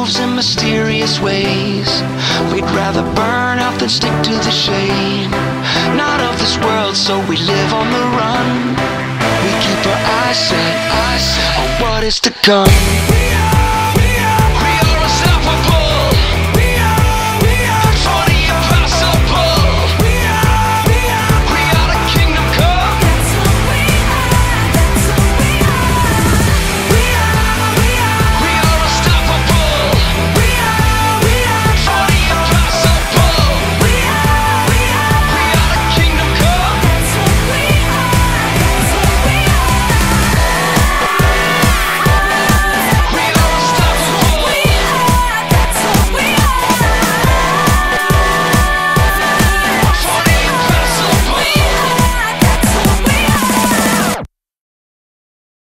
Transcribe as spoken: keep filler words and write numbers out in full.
moves in mysterious ways. We'd rather burn out than stick to the shade. Not of this world, so we live on the run. We keep our eyes set, eyes set on what is to come.